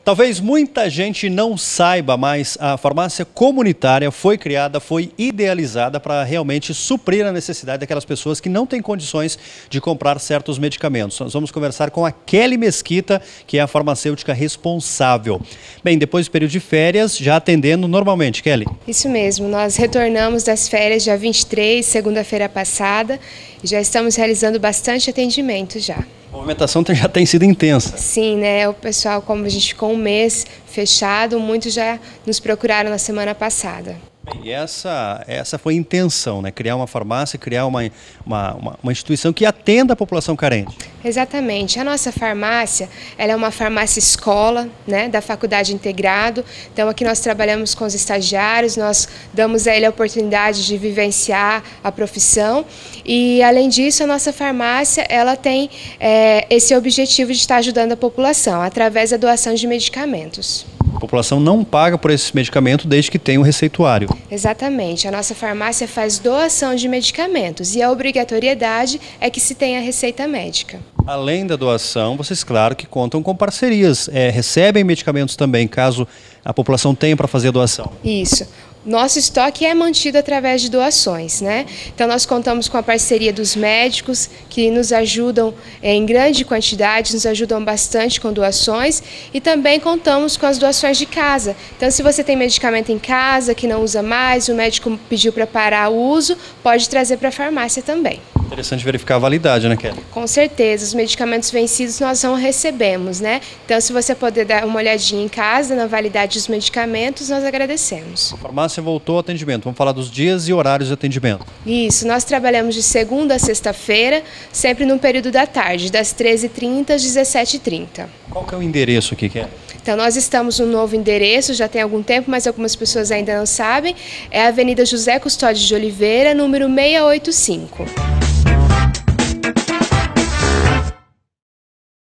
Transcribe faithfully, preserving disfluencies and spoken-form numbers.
Talvez muita gente não saiba, mas a farmácia comunitária foi criada, foi idealizada para realmente suprir a necessidade daquelas pessoas que não têm condições de comprar certos medicamentos. Nós vamos conversar com a Kelly Mesquita, que é a farmacêutica responsável. Bem, depois do período de férias, já atendendo normalmente, Kelly? Isso mesmo, nós retornamos das férias dia vinte e três, segunda-feira passada, e já estamos realizando bastante atendimento já. A movimentação já tem sido intensa. Sim, né? O pessoal, como a gente ficou um mês fechado, muitos já nos procuraram na semana passada. E essa, essa foi a intenção, né? Criar uma farmácia, criar uma, uma, uma, uma instituição que atenda a população carente. Exatamente. A nossa farmácia, ela é uma farmácia escola, né, da Faculdade Integrado. Então aqui nós trabalhamos com os estagiários, nós damos a ele a oportunidade de vivenciar a profissão. E além disso, a nossa farmácia, ela tem é, esse objetivo de estar ajudando a população através da doação de medicamentos. A população não paga por esse medicamento desde que tenha um receituário. Exatamente. A nossa farmácia faz doação de medicamentos e a obrigatoriedade é que se tenha receita médica. Além da doação, vocês, claro, que contam com parcerias. É, recebem medicamentos também, caso a população tenha para fazer a doação. Isso. Nosso estoque é mantido através de doações, né? Então nós contamos com a parceria dos médicos que nos ajudam em grande quantidade, nos ajudam bastante com doações e também contamos com as doações de casa. Então se você tem medicamento em casa que não usa mais, o médico pediu para parar o uso, pode trazer para a farmácia também. Interessante verificar a validade, né, Kelly? Com certeza, os medicamentos vencidos nós não recebemos, né? Então se você puder dar uma olhadinha em casa na validade dos medicamentos, nós agradecemos. A farmácia voltou ao atendimento. Vamos falar dos dias e horários de atendimento. Isso, nós trabalhamos de segunda a sexta-feira, sempre no período da tarde, das treze e trinta às dezessete e trinta. Qual que é o endereço aqui, Kelly? Então, nós estamos no novo endereço, já tem algum tempo, mas algumas pessoas ainda não sabem. É a Avenida José Custódio de Oliveira, número seiscentos e oitenta e cinco.